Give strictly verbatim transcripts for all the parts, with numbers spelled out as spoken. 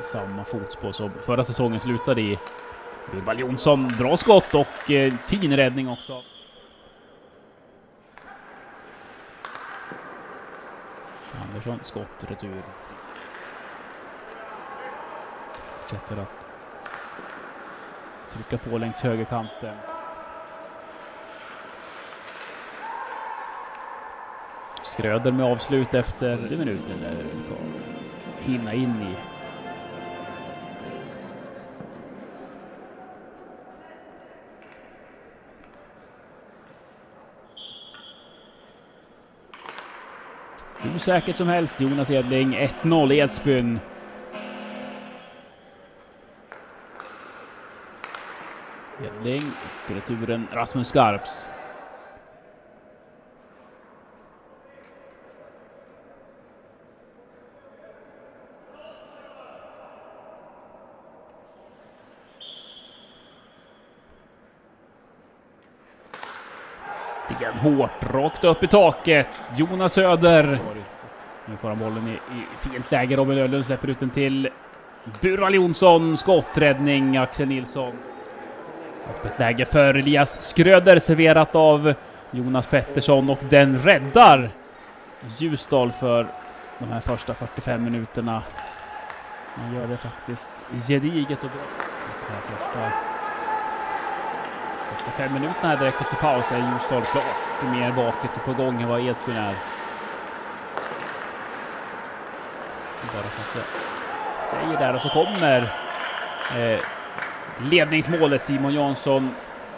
samma fotspår som förra säsongen slutade i. Burvald Jonsson, bra skott och eh, fin räddning också. Andersson, skott, retur. Fortsätter att trycka på längs högerkanten. Skröder med avslut efter tio minuter där vi kan hinna in i. Hur säkert som helst, Jonas Edling, ett noll Edsbyn. Edling, till returen Rasmus Skarps. Hårt, rakt upp i taket. Jonas Söder. Nu får han bollen i, i fint läge. Robin Öhlund släpper ut den till Burvald Jonsson. Skotträddning, Axel Nilsson. Öppet läge för Elias Skröder, serverat av Jonas Pettersson, och den räddar Ljusdal för de här första fyrtiofem minuterna. Man gör det faktiskt gediget och bra. Det här första fyrtiofem minuterna direkt efter paus är Ljusdal klart mer vaket och på gång än vad Edsbyn är. Bara för att jag säger där, och så kommer eh, ledningsmålet. Simon Jansson.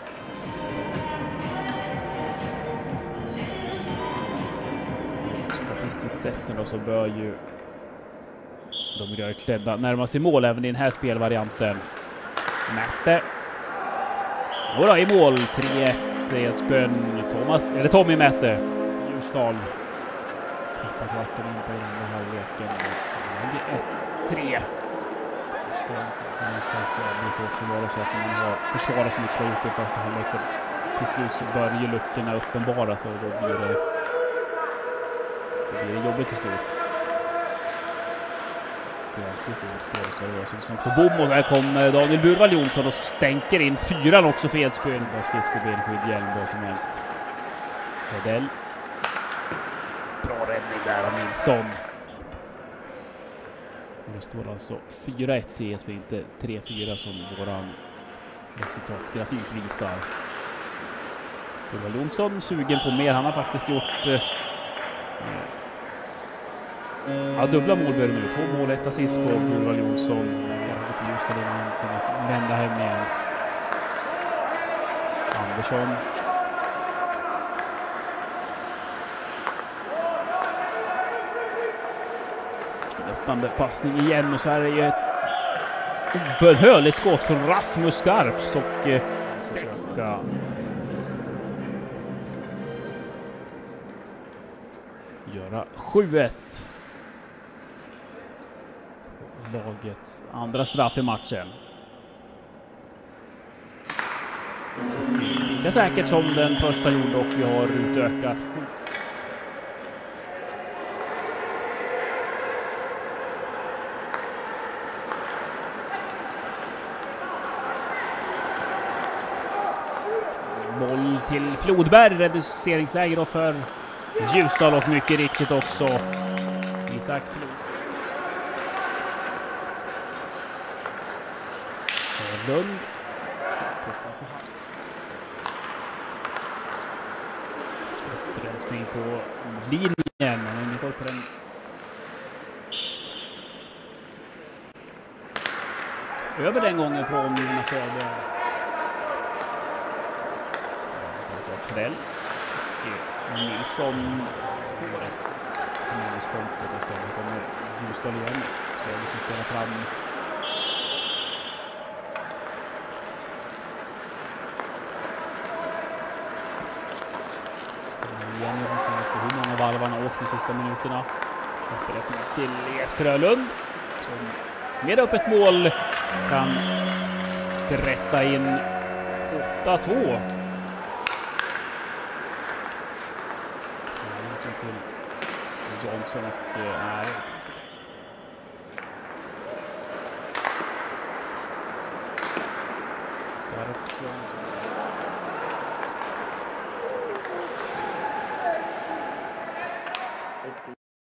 Statistiskt sett nu då så bör ju de rödklädda närma sig mål även i den här spelvarianten. Mätte. Och då i mål, tre ett, Edsbyn, Thomas, eller Tommy Mätte, Ljusdal. Tappar kvarten in på den här halvleken. ett tre. Någonstans brukar också vara så att man har försvarat som inte har gjort i första halvleken. Till slut så börjar ju luckorna uppenbara, så då blir det, då blir det jobbigt till slut. Som står bom, och där kommer Daniel Burvald Jonsson och stänker in fyran också för Edsbyn. Bara skridsko, benskydd, hjälm, vad som helst. Redell. Bra räddning där av Nilsson. Och det står alltså fyra ett till Edsbyn, inte tre fyra som våran resultatgrafik visar. Burvald Jonsson sugen på mer. Han har faktiskt gjort eh, ja, dubbla målbörjor nu. Två mål, ett assist på Burvald Jonsson. Just det, han vända hem igen. Andersson. Öppnande passning igen, och så här är ju ett obehörligt skott från Rasmus Skarps, och eh, sex ska göra sju ett. Lagets andra straff i matchen. Så det är lika säkert som den första gjorde, och vi har utökat. Boll till Flodberg, reduceringsläge då för Ljusdal, och mycket riktigt också Isak Flod. Lund testar på hand. Skottrensning på linjen. Men vi går på den. Över den gången från Jonas Söder. Trell. Och Nilsson spåret. Minuskontot och istället kommer Ljusdal igen. Så är det som spelar fram. Igen Johansson på hur många varv han har åkt de sista minuterna. Upprätt till Jesper Öhlund, som med upp ett mål kan sprätta in åtta två. Till Johnson, och nej. Skarpt Jansson.